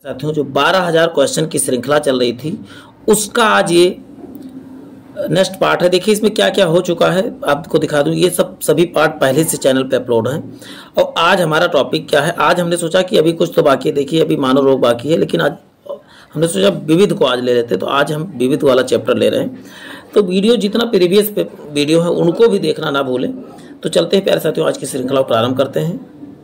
साथियों, जो 12,000 क्वेश्चन की श्रृंखला चल रही थी उसका आज ये नेक्स्ट पार्ट है। देखिए इसमें क्या क्या हो चुका है आपको दिखा दूं। ये सभी पार्ट पहले से चैनल पे अपलोड हैं। और आज हमारा टॉपिक क्या है, आज हमने सोचा कि अभी कुछ तो बाकी है। देखिए अभी मानव रोग बाकी है, लेकिन आज हमने सोचा विविध को आज ले लेते, तो आज हम विविध वाला चैप्टर ले रहे हैं। तो वीडियो जितना प्रीवियस वीडियो है उनको भी देखना ना भूलें। तो चलते हैं प्यारे साथियों, आज की श्रृंखला प्रारंभ करते हैं।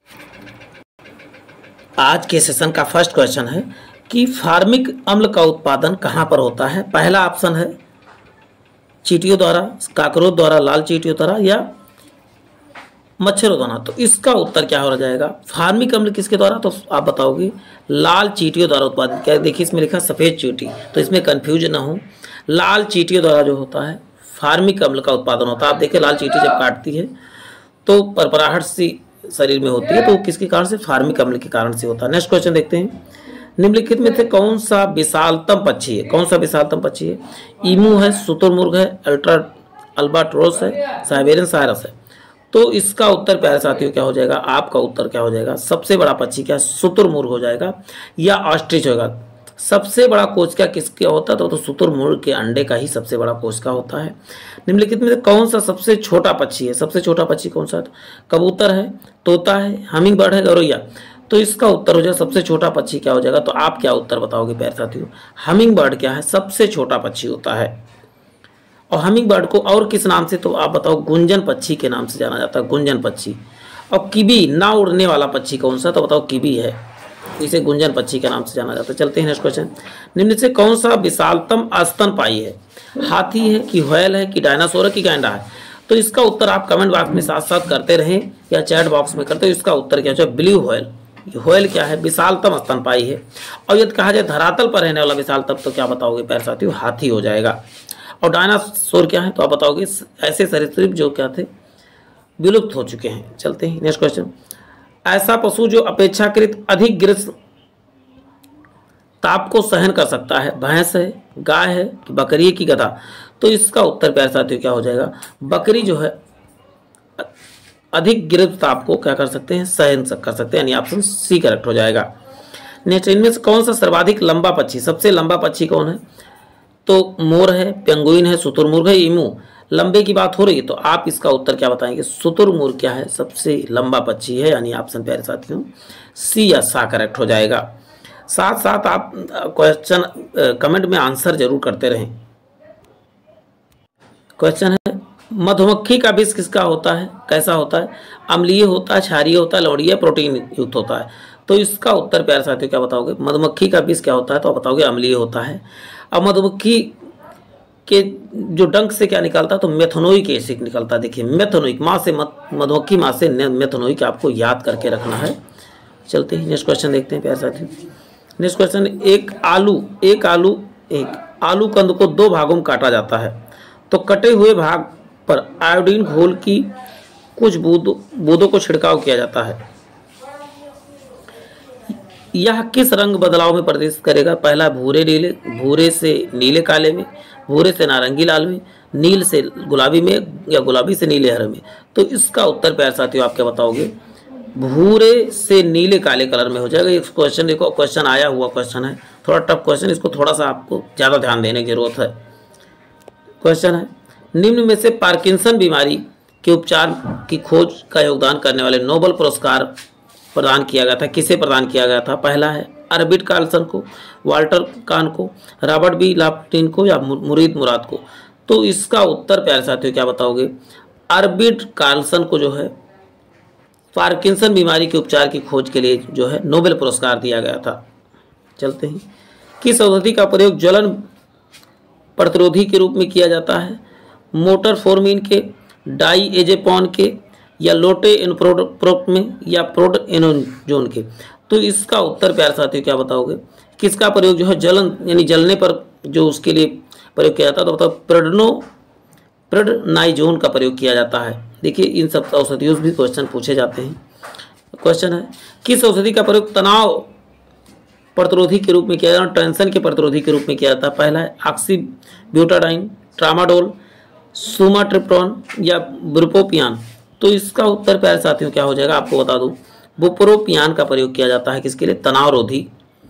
आज के सेशन का फर्स्ट क्वेश्चन है कि फार्मिक अम्ल का उत्पादन कहाँ पर होता है। पहला ऑप्शन है चींटियों द्वारा, काकरोच द्वारा, लाल चींटियों द्वारा या मच्छरों द्वारा। तो इसका उत्तर क्या हो जाएगा, फार्मिक अम्ल किसके द्वारा, तो आप बताओगे लाल चींटियों द्वारा उत्पादित। क्या देखिए इसमें लिखा सफ़ेद चींटी, तो इसमें कन्फ्यूज ना हो। लाल चींटियों द्वारा जो होता है फार्मिक अम्ल का उत्पादन होता है। आप देखिए लाल चींटी जब काटती है तो परपराहट सी शरीर में होती है, तो किसके कारण से, फार्मिक अम्ल के कारण से होता है। नेक्स्ट क्वेश्चन देखते हैं, निम्नलिखित में से कौन सा विशालतम पक्षी है। कौन सा विशालतम पक्षी है, ईमू है, शुतुरमुर्ग है, अल्बाट्रोस है, साइबेरियन साइरस है। तो इसका उत्तर प्यारे साथियों क्या हो जाएगा, आपका उत्तर क्या हो जाएगा, सबसे बड़ा पक्षी क्या, शुतुरमुर्ग हो जाएगा या ऑस्ट्रिच होगा। सबसे बड़ा कोशिका किसका होता है, तो शुतुरमुर्ग के अंडे का ही सबसे बड़ा कोशिका होता है। निम्नलिखित में से कौन सा सबसे छोटा पक्षी है, सबसे छोटा पक्षी कौन सा है, कबूतर है, तोता है, हमिंग बर्ड है, गौरैया। तो इसका उत्तर हो जाएगा सबसे छोटा पक्षी क्या हो जाएगा। तो आप क्या उत्तर बताओगे प्यारे साथियों, हमिंग बर्ड क्या है, सबसे छोटा पक्षी होता है। और हमिंग बर्ड को और किस नाम से, तो आप बताओ, गुंजन पक्षी के नाम से जाना जाता है, गुंजन पक्षी। और किबी ना उड़ने वाला पक्षी कौन सा, तो बताओ किबी है, इसे गुंजन पक्षी के नाम से जाना जाता है। चलते हैं नेक्स्ट क्वेश्चन, निम्न से कौन सा विशालतम स्तनपायी है, हाथी है कि व्हेल है कि डायनासोर है कि गैंडा है। तो इसका उत्तर आप कमेंट बॉक्स में साथ साथ करते रहें या चैट बॉक्स में करते हो। इसका उत्तर क्या है, ब्लू व्हेल। व्हेल क्या है, विशालतम स्तनपायी है। और यदि कहा जाए धरातल पर रहने वाला विशालतम, तो क्या बताओगे प्यारे साथियों, हाथी हो जाएगा। और डायनासोर क्या है, तो आप बताओगे ऐसे सरीसृप जो क्या थे, विलुप्त हो चुके हैं। चलते हैं नेक्स्ट क्वेश्चन, ऐसा पशु जो अपेक्षाकृत अधिक ग्रीष्म ताप को सहन कर सकता है, भैंस है, गाय है कि बकरी है कि गधा। तो इसका उत्तर प्यारे साथियों क्या हो जाएगा, बकरी जो है अधिक ग्रीष्म ताप को क्या कर सकते हैं, सहन कर सकते हैं, यानी ऑप्शन सी करेक्ट हो जाएगा। नेक्स्ट, इनमें से कौन सा सर्वाधिक लंबा पक्षी, सबसे लंबा पक्षी कौन है, तो मोर है, पेंगुइन है, शुतुरमुर्ग है, ईमू। लंबे की बात हो रही है तो आप इसका उत्तर क्या बताएंगे, शुतुरमुर्ग क्या है, सबसे लंबा पक्षी है, यानी ऑप्शन प्यारे साथियों सी या सा करेक्ट हो जाएगा। साथ साथ आप क्वेश्चन कमेंट में आंसर जरूर करते रहें। क्वेश्चन है, मधुमक्खी का विष किसका होता है, कैसा होता है, अम्लीय होता है, क्षारीय होता है, लवणीय, प्रोटीन युक्त होता है। तो इसका उत्तर प्यारे साथियों क्या बताओगे, मधुमक्खी का विष क्या होता है, तो आप बताओगे अम्लीय होता है। अब मधुमक्खी के जो डंक से क्या निकलता है, तो मेथनोइक एसिड निकलता है। देखिए मेथनोइक, माँ से मधुमक्खी माँ से मेथनोइक आपको याद करके रखना है। चलते हैं नेक्स्ट क्वेश्चन देखते हैं प्यारे साथियों। नेक्स्ट क्वेश्चन, एक आलू कंद को दो भागों में काटा जाता है, तो कटे हुए भाग पर आयोडीन घोल की कुछ बूंदों को छिड़काव किया जाता है। यह किस रंग बदलाव में प्रदर्शित करेगा, पहला भूरे से नीले काले में, भूरे से नारंगी लाल में, नील से गुलाबी में या गुलाबी से नीले हरे में। तो इसका उत्तर प्यारे साथियों आप क्या बताओगे, भूरे से नीले काले कलर में हो जाएगा। ये क्वेश्चन देखो, क्वेश्चन आया हुआ क्वेश्चन है, थोड़ा टफ क्वेश्चन, इसको थोड़ा सा आपको ज़्यादा ध्यान देने की जरूरत है। क्वेश्चन है, निम्न में से पार्किंसन बीमारी के उपचार की खोज का योगदान करने वाले नोबेल पुरस्कार प्रदान किया गया था, किसे प्रदान किया गया था। पहला है अरबिट कार्लसन को, वाल्टर कान को, रॉबर्ट बी लाफ्टिन को या मुरीद मुराद को। तो इसका उत्तर प्यारे साथियों क्या बताओगे, अरबिट कार्लसन को जो है पार्किंसन बीमारी के उपचार की खोज के लिए जो है नोबेल पुरस्कार दिया गया था। चलते हैं, किस औषधि का प्रयोग ज्वलन प्रतिरोधी के रूप में किया जाता है, मोटर फॉर्मिन के, डाइएजेपॉन के या लोटे इनप्रोड में या प्रोडएनोजोन के। तो इसका उत्तर प्यारे साथियों क्या बताओगे, किसका प्रयोग जो है जलन यानी जलने पर जो उसके लिए प्रयोग किया जाता है, तो बताओ प्रेडनाइजोन का प्रयोग किया जाता है। देखिए इन सब औषधियों से भी क्वेश्चन पूछे जाते हैं। क्वेश्चन है, किस औषधि का प्रयोग तनाव प्रतिरोधी के रूप में किया जाता है, टेंशन के प्रतिरोधी के रूप में किया जाता है। पहला है ऑक्सीब्यूटाडाइन, ट्रामाडोल, सुमाट्रिप्टोन या बुप्रोपियान। तो इसका उत्तर प्यारे साथियों क्या हो जाएगा, आपको बता दूं, बुप्रोपियान का प्रयोग किया जाता है किसके लिए, तनाव रोधी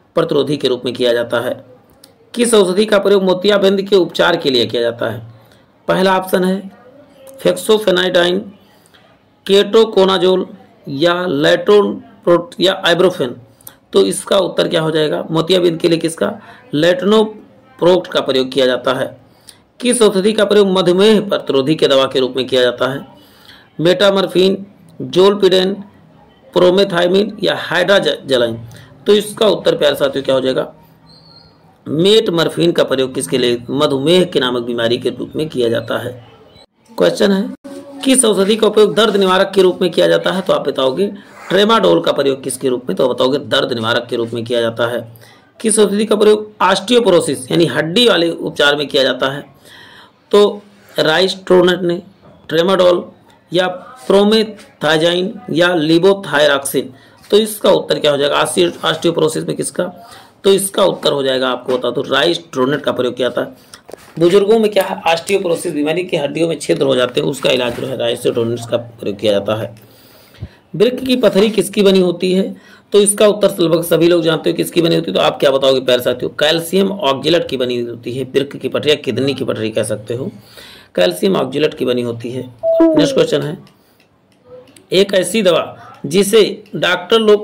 प्रतिरोधी के रूप में किया जाता है। किस औषधि का प्रयोग मोतियाबिंद के उपचार के लिए किया जाता है? पहला ऑप्शन है फेक्सोफेनाइडाइन, केटोकोनाजोल या लेट्रोप्रोट या आइब्रोफेन। तो इसका उत्तर क्या हो जाएगा? मोतियाबिंद के लिए किसका? लेटनोप्रोट का प्रयोग किया जाता है। किस औषधि का प्रयोग मधुमेह प्रतिरोधी के दवा के रूप में किया जाता है? मेटामर्फिन, जोलपिडेन, प्रोमेथाइमिन या हाइड्राजलाइन। तो इसका उत्तर प्यारे साथियों क्या हो जाएगा? मेटमर्फिन का प्रयोग किसके लिए? मधुमेह के नामक बीमारी के रूप में किया जाता है। क्वेश्चन है किस औषधि का उपयोग दर्द निवारक के रूप में किया जाता है? तो आप बताओगे ट्रेमाडोल का प्रयोग किसके रूप में? तो बताओगे दर्द निवारक के रूप में किया जाता है। किस औषधि का प्रयोग ऑस्टियोपोरोसिस यानी हड्डी वाले उपचार में किया जाता है? तो राइस्ट्रोनेट ने, ट्रेमाडोल या प्रोमेथाजाइन या लिवोथायरॉक्सिन। तो इसका उत्तर क्या हो जाएगा? ऑस्टियोपोरोसिस में किसका? तो इसका उत्तर हो जाएगा, आपको बता दो, राइस्ट्रोनेट का प्रयोग किया था। बुजुर्गों में क्या है? ऑस्टियोपोरोसिस बीमारी की हड्डियों में छिद्र हो जाते हैं, उसका इलाज जो है राइस्ट्रोनेट का प्रयोग किया जाता है। वृक्क की पथरी किसकी बनी होती है? तो इसका उत्तर लगभग सभी लोग जानते हो किसकी बनी होती है। तो आप क्या बताओगे प्यारे साथियों? कैल्शियम ऑक्जेलेट की बनी होती है वृक्क की पथरी, या किडनी की पथरी कह सकते हो। कैल्शियम ऑक्जेलेट की बनी होती है। नेक्स्ट क्वेश्चन है एक ऐसी दवा जिसे डॉक्टर लोग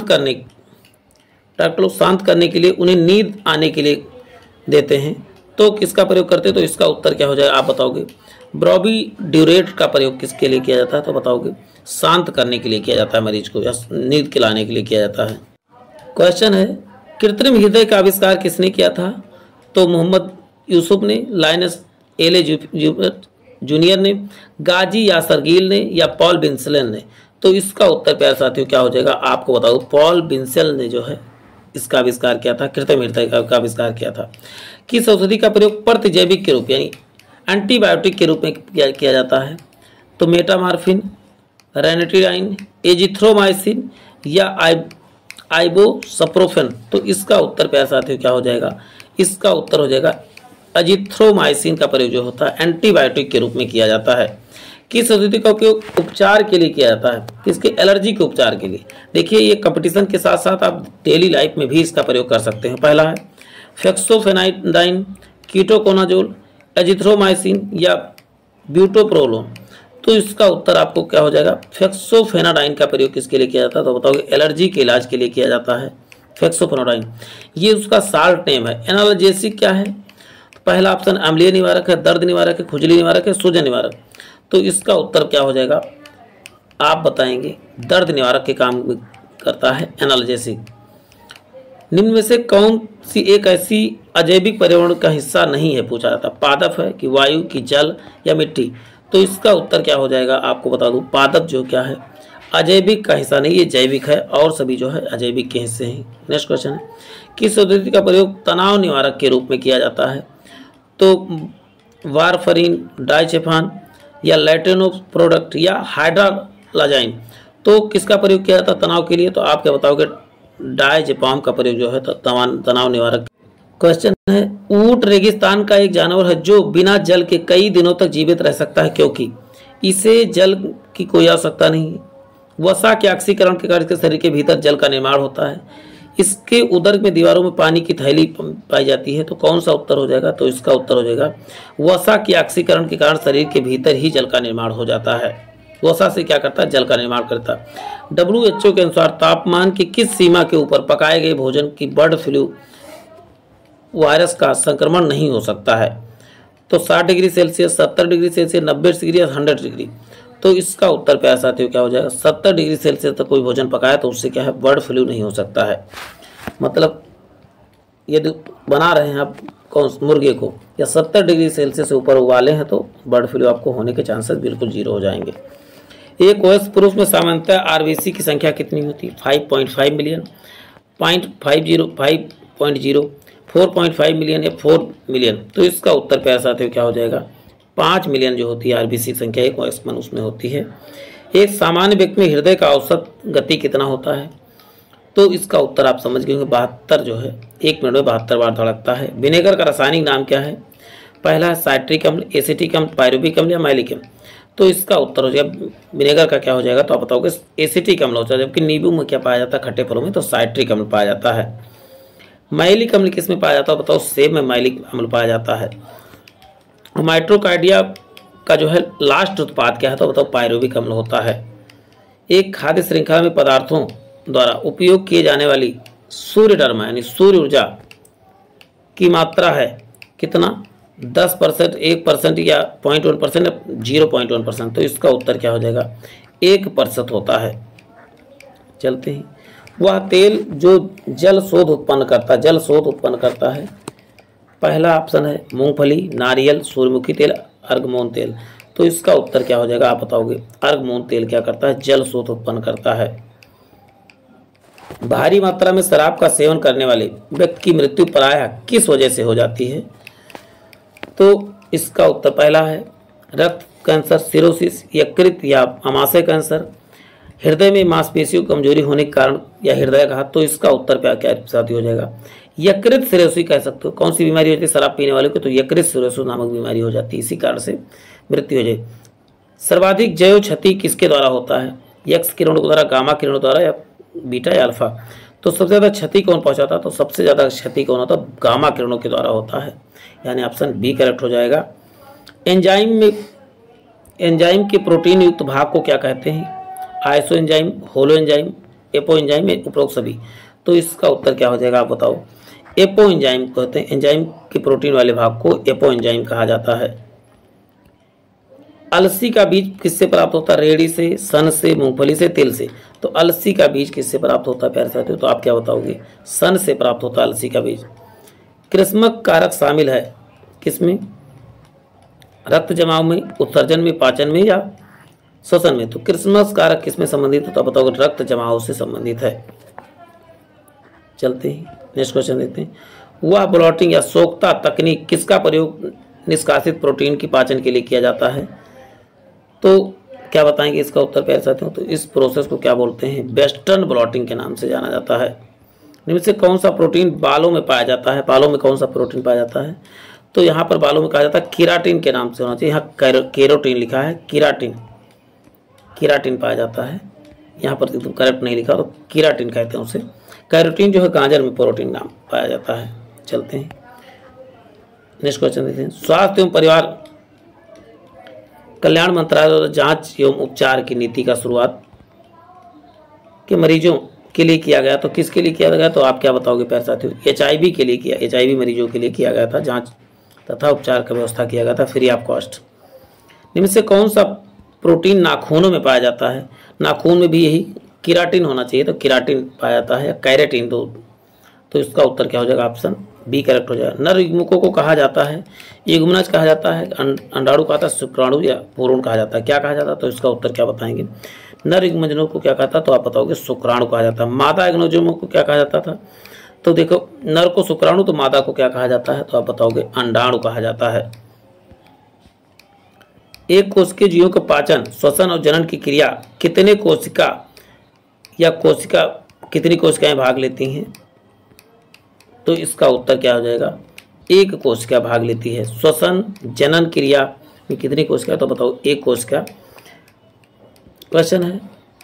शांत करने के लिए उन्हें नींद आने के लिए देते हैं, तो किसका प्रयोग करते हैं? तो इसका उत्तर क्या हो जाएगा? आप बताओगे ब्रोवीड्यूरेट का प्रयोग किसके लिए किया जाता है? तो बताओगे शांत करने के लिए किया जाता है, मरीज को, या नींद के लाने के लिए किया जाता है। क्वेश्चन है कृत्रिम हृदय का आविष्कार किसने किया था? तो मोहम्मद यूसुफ ने, लाइनस एले जूनियर ने, गाजी यासरगील ने या पॉल बिंसेल ने। तो इसका उत्तर प्यारे साथियों क्या हो जाएगा? आपको बताओ पॉल बिंसेल ने जो है इसका आविष्कार किया था, कृत्रिम हृदय का आविष्कार किया था। किस औषधि का प्रयोग प्रतिजैविक के रूप यानी एंटीबायोटिक के रूप में किया जाता है? तो मेटामार्फिन, रेनिटिडाइन, एजिथ्रोमाइसिन या आइबोसप्रोफेन। तो इसका उत्तर प्यारे साथियों क्या हो जाएगा? इसका उत्तर हो जाएगा एजिथ्रोमाइसिन का प्रयोग जो होता है एंटीबायोटिक के रूप में किया जाता है। किस औषधि का उपयोग उपचार के लिए किया जाता है? किसके? एलर्जी के उपचार के लिए। देखिए ये कंपटीशन के साथ साथ आप डेली लाइफ में भी इसका प्रयोग कर सकते हैं। पहला है फेक्सोफेनाइडाइन, कीटोकोनाजोल, एजिथ्रोमाइसिन या ब्यूटोप्रोलोन। तो इसका उत्तर आपको क्या हो जाएगा? फेक्सोफेनाडाइन का प्रयोग किसके लिए किया जाता है? तो बताओगे एलर्जी के इलाज के लिए किया जाता है फेक्सोफेनाडाइन। ये उसका शार्ट नेम है। एनाल्जेसिक क्या है? पहला ऑप्शन अम्लीय निवारक है, दर्द निवारक है, खुजली निवारक है, सूजन निवारक। तो इसका उत्तर क्या हो जाएगा? आप बताएंगे दर्द निवारक के काम करता है एनाल्जेसिक। निम्न में से कौन सी एक ऐसी अजैविक पर्यावरण का हिस्सा नहीं है पूछा जाता? पादप है कि वायु की जल या मिट्टी? तो इसका उत्तर क्या हो जाएगा? आपको बता दूं पादप जो क्या है अजैविक का हिस्सा नहीं, ये जैविक है और सभी जो है अजैविक के हिस्से हैं। नेक्स्ट क्वेश्चन है किस औषधि का प्रयोग तनाव निवारक के रूप में किया जाता है? तो वारफरीन, डाइचेफान या लैटेनो प्रोडक्ट या हाइड्रालाजाइन। तो किसका प्रयोग किया जाता है तनाव के लिए? तो आप क्या बताओगे? डाइजेपाम का प्रयोग जो है तनाव निवारक। क्वेश्चन है ऊंट रेगिस्तान का एक जानवर है जो बिना जल के कई दिनों तक जीवित रह सकता है क्योंकि इसे जल की कोई आवश्यकता नहीं। वसा के ऑक्सीकरण के कारण इसके शरीर के भीतर जल का निर्माण होता है। इसके उदर में दीवारों में पानी की थैली पाई जाती है। तो कौन सा उत्तर हो जाएगा? तो इसका उत्तर हो जाएगा वसा के ऑक्सीकरण के कारण शरीर के भीतर ही जल का निर्माण हो जाता है। वसा से क्या करता है? जल का निर्माण करता है। WHO के अनुसार तापमान की किस सीमा के ऊपर पकाए गए भोजन की बर्ड फ्लू वायरस का संक्रमण नहीं हो सकता है? तो 60 degree Celsius, 70 degree Celsius, 90 degree या 100 डिग्री। तो इसका उत्तर प्यारे साथियों क्या हो जाएगा? 70 डिग्री सेल्सियस तक कोई भोजन पकाया तो उससे क्या है? बर्ड फ्लू नहीं हो सकता है। मतलब यदि बना रहे हैं आप कौन मुर्गे को या 70 डिग्री सेल्सियस से ऊपर उबाले हैं तो बर्ड फ्लू आपको होने के चांसेस बिल्कुल जीरो हो जाएंगे। एक वयस्क पुरुष में सामान्यतः आरबीसी की संख्या कितनी होती है? 5.5 मिलियन, 0.50, 5.0, 4.5 मिलियन या 4 मिलियन। तो इसका उत्तर प्यारे साथियों क्या हो जाएगा? 5 मिलियन जो होती है आरबीसी संख्या एक वयस्क मनुष्य में होती है। एक सामान्य व्यक्ति में हृदय का औसत गति कितना होता है? तो इसका उत्तर आप समझ गए होंगे 72 जो है 1 मिनट में 72 बार धड़कता है। विनेगर का रासायनिक नाम क्या है? पहला है साइट्रिक अम्ल, एसिटिक अम्ल, पायरुविक अम्ल या मैलिक अम्ल। तो इसका उत्तर हो जाएगा विनेगर का क्या हो जाएगा? तो आप बताओगे एसिटिक अम्ल होता है, जबकि नींबू में क्या पाया जाता है? खट्टे फलों में तो साइट्रिक अम्ल पाया जाता है। माइलिक अम्ल किस में पाया जाता है बताओ, सेब में माइलिक अम्ल पाया जाता है। माइटोकार्डिया का जो है लास्ट उत्पाद क्या है तो बताओ पायरुविक अम्ल होता है। एक खाद्य श्रृंखला में पदार्थों द्वारा उपयोग किए जाने वाली सूर्य डर्मा यानी सूर्य ऊर्जा की मात्रा है कितना, 10%, 1% या 0.1% या 0.1%, तो इसका उत्तर क्या हो जाएगा 1% होता है। चलते हैं, वह तेल जो जल शोध उत्पन्न करता है। पहला ऑप्शन है मूंगफली, नारियल, सूर्यमुखी तेल, अर्गमोन तेल, तो इसका उत्तर क्या हो जाएगा आप बताओगे, अर्गमोन तेल क्या करता है, जल स्रोत उत्पन्न करता है। भारी मात्रा में शराब का सेवन करने वाले व्यक्ति की मृत्यु प्रायः किस वजह से हो जाती है, तो इसका उत्तर पहला है रक्त कैंसर, सिरोसिस, यकृत या आमाशय कैंसर, हृदय में मांसपेशियों की कमजोरी होने के कारण या हृदयाघात, तो इसका उत्तर क्या साथी हो जाएगा यकृत सिरोसिस कह सकते हो। कौन सी बीमारी होती है शराब पीने वाले को, तो यकृत सिरोसिस नामक बीमारी हो जाती है, इसी कारण से मृत्यु हो जाए। सर्वाधिक जैव क्षति किसके द्वारा होता है, एक्स किरणों द्वारा, गामा किरणों द्वारा या बीटा या अल्फा, तो सबसे ज़्यादा क्षति कौन पहुंचाता है, तो सबसे ज़्यादा क्षति कौन होता है, गामा किरणों के द्वारा होता है, यानी ऑप्शन बी करेक्ट हो जाएगा। एंजाइम के प्रोटीन युक्त भाग को क्या कहते हैं, iso enzyme, holo enzyme, apo enzyme, उपरोक्त सभी, तो इसका उत्तर क्या हो जाएगा आप बताओ, एपो एंजाइम कहते हैं। एंजाइम के प्रोटीन वाले भाग को एपो एंजाइम कहा जाता है। अलसी का बीज किससे प्राप्त होता है, रेड़ी से, सन से, मूंगफली से, तिल से, तो अलसी का बीज किससे प्राप्त होता है प्यारे साथियों, तो आप क्या बताओगे, सन से प्राप्त होता है अलसी का बीज। कृस्मक कारक शामिल है किसमें, रक्त जमाव में, उत्सर्जन में, पाचन में या श्वसन में, तो कृस्मक कारक किसमें संबंधित है, तो बताओगे रक्त जमाव से संबंधित है। चलते हैं नेक्स्ट क्वेश्चन देखते हैं, वह ब्लॉटिंग या सोखता तकनीक किसका प्रयोग निष्कासित प्रोटीन की पाचन के लिए किया जाता है, तो क्या बताएंगे इसका उत्तर प्यारे साथियों, तो इस प्रोसेस को क्या बोलते हैं, वेस्टर्न ब्लॉटिंग के नाम से जाना जाता है। इनमें से कौन सा प्रोटीन बालों में पाया जाता है, बालों में कौन सा प्रोटीन पाया जाता है, तो यहाँ पर बालों में कहा जाता है कीराटिन के नाम से होना चाहिए, यहाँ केरोटीन लिखा है, कीराटिन पाया जाता है, यहाँ पर एकदम करेक्ट नहीं लिखा, तो कीराटिन कहते हैं उसे। कैरोटीन जो है गाजर में प्रोटीन नाम पाया जाता है। चलते हैं नेक्स्ट क्वेश्चन देखते हैं, स्वास्थ्य एवं परिवार कल्याण मंत्रालय द्वारा जांच एवं उपचार की नीति का शुरुआत के मरीजों के लिए किया गया, तो किसके लिए किया गया, तो आप क्या बताओगे प्यारे साथियों, HIV के लिए किया, HIV मरीजों के लिए किया गया था, जांच तथा उपचार का व्यवस्था किया गया था फ्री ऑफ कॉस्ट। इनमें से कौन सा प्रोटीन नाखूनों में पाया जाता है, नाखून में भी यही कीराटिन होना चाहिए, तो कीराटिन पाया जाता है, कैरेटिन, तो इसका उत्तर क्या हो जाएगा, ऑप्शन बी करेक्ट हो जाएगा। नर युग्मकों को कहा जाता है, युग्मनज कहा जाता है, अंडाणु कहा जाता है, शुक्राणु या भ्रूण कहा जाता है, क्या कहा जाता है, तो इसका उत्तर क्या बताएंगे, नर युग्मनजों को क्या कहता है, तो आप बताओगे शुक्राणु कहा जाता है। मादा युग्मनजों को क्या कहा जाता था, तो देखो नर को शुक्राणु, तो मादा को क्या कहा जाता है, तो आप बताओगे अंडाणु कहा जाता है। एक कोशिकीय जीवों का पाचन, श्वसन और जनन की क्रिया कितनी कोशिकाएं भाग लेती हैं, तो इसका उत्तर क्या हो जाएगा, एक कोशिका भाग लेती है। श्वसन जनन क्रिया में कितनी कोशिका, तो बताओ एक कोशिका। क्वेश्चन है,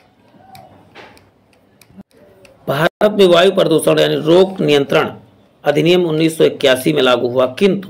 भारत में वायु प्रदूषण यानी रोग नियंत्रण अधिनियम 1981 में लागू हुआ, किंतु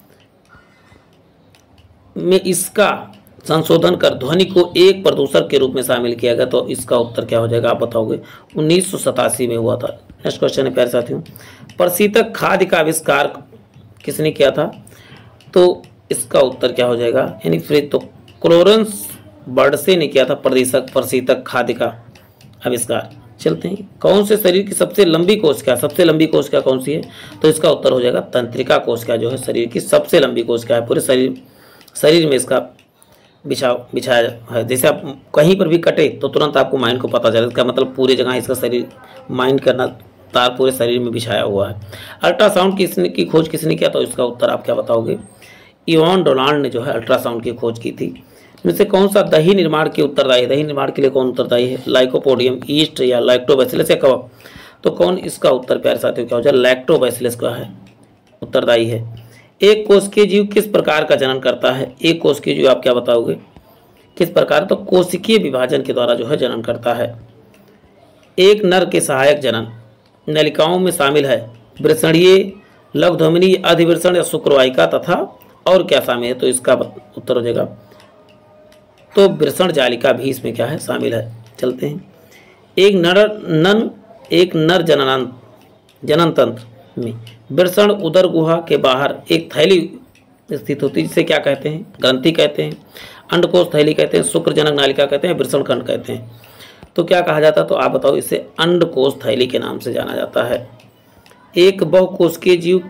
में इसका संशोधन कर ध्वनि को एक प्रदूषक के रूप में शामिल किया गया, तो इसका उत्तर क्या हो जाएगा आप बताओगे, 1987 में हुआ था। नेक्स्ट क्वेश्चन है प्यारे साथियों, प्रशीतक खाद्य का आविष्कार किसने किया था, तो इसका उत्तर क्या हो जाएगा, यानी फिर तो क्लोरेंस बर्डसे ने किया था प्रशीतक खाद्य का आविष्कार। चलते हैं, कौन से शरीर की सबसे लंबी कोशिका कौन सी है, तो इसका उत्तर हो जाएगा तंत्रिका कोशिका जो है शरीर की सबसे लंबी कोशिका है, पूरे शरीर में इसका बिछाया है। जैसे आप कहीं पर भी कटे तो तुरंत आपको माइंड को पता चले, इसका मतलब पूरे जगह इसका शरीर माइंड करना तार पूरे शरीर में बिछाया हुआ है। अल्ट्रासाउंड की खोज किसने किया, तो इसका उत्तर आप क्या बताओगे, इवान डोनाल्ड ने जो है अल्ट्रासाउंड की खोज की थी। इनमें से कौन सा दही निर्माण के उत्तरदायी है, दही निर्माण के लिए कौन उत्तरदायी है, लाइकोपोडियम, ईस्ट या लैक्टोबैसिलस या कवक, तो कौन इसका उत्तर प्यारे साथियों क्या हो जाए, लैक्टोबैसिलस का है उत्तरदायी है। एक कोशिकीय जीव किस प्रकार का जनन करता है, एक कोशिकीय जीव आप क्या बताओगे किस प्रकार, तो कोशिकीय विभाजन के द्वारा जो है जनन करता है। एक नर के सहायक जनन नलिकाओं में शामिल है, वृषणीय, लघुधमनी, अधिवृषण या शुक्रवाहिका तथा और क्या शामिल है, तो इसका उत्तर हो जाएगा तो वृषण जालिका भी इसमें क्या है, शामिल है। चलते हैं। एक नर जनन तंत्र में वृषण उदर गुहा के बाहर एक थैली स्थित होती है, जिसे क्या कहते हैं, ग्रंथि कहते हैं, अंडकोश थैली कहते हैं, शुक्रजनक नालिका कहते हैं, वृषण खंड कहते हैं। तो क्या कहा जाता है, तो आप बताओ। इसे अंडकोश थैली के नाम से जाना जाता है। एक बहुकोशिकीय जीव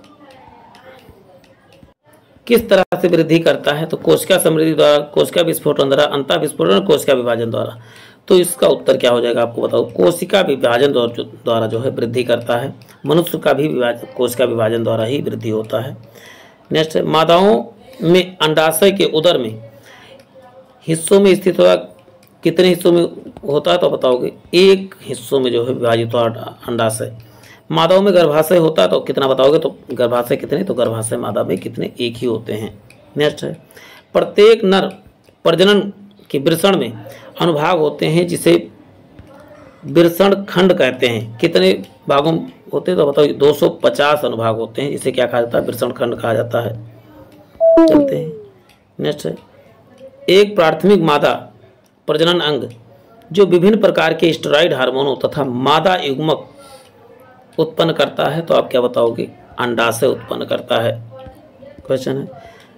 किस तरह से वृद्धि करता है, तो कोशिका समृद्धि द्वारा, कोशिका विस्फोटन द्वारा, अंतः विस्फोटन, कोशिका विभाजन द्वारा। तो इसका उत्तर क्या हो जाएगा, आपको बताओ। कोशिका विभाजन द्वारा जो है वृद्धि करता है। मनुष्य का भी कोशिका विभाजन द्वारा ही वृद्धि होता है। नेक्स्ट है, मादाओं में अंडाशय के उदर में हिस्सों में स्थित होता, कितने हिस्सों में होता है, तो बताओगे। एक हिस्सों में जो है विभाजित होता अंडाशय। मादाओं में गर्भाशय होता है, तो कितना बताओगे, तो गर्भाशय कितने, तो गर्भाशय मादा में कितने, एक ही होते हैं। नेक्स्ट है, प्रत्येक नर प्रजनन के वृषण में अनुभाग होते हैं, जिसे वृषण खंड कहते हैं। कितने भागों होते हैं, तो बताओ 250 अनुभाग होते हैं, जिसे क्या कहा जाता है, वृषण खंड कहा जाता है। चलते हैं। नेक्स्ट है, एक प्राथमिक मादा प्रजनन अंग जो विभिन्न प्रकार के स्टेरॉइड हार्मोनों तथा मादा युग्मक उत्पन्न करता है, तो आप क्या बताओगे, अंडाशय उत्पन्न करता है। क्वेश्चन है,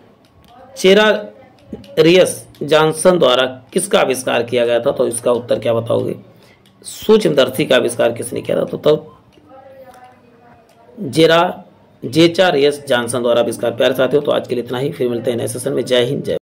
चेरारियस जॉनसन द्वारा किसका आविष्कार किया गया था, तो इसका उत्तर क्या बताओगे। सूक्ष्मदर्शी का आविष्कार किसने किया था, तो जेचारियस जॉनसन द्वारा आविष्कार। प्यारे साथियों, तो आज के लिए इतना ही, फिर मिलते हैं नए सेशन में। जय हिंद, जय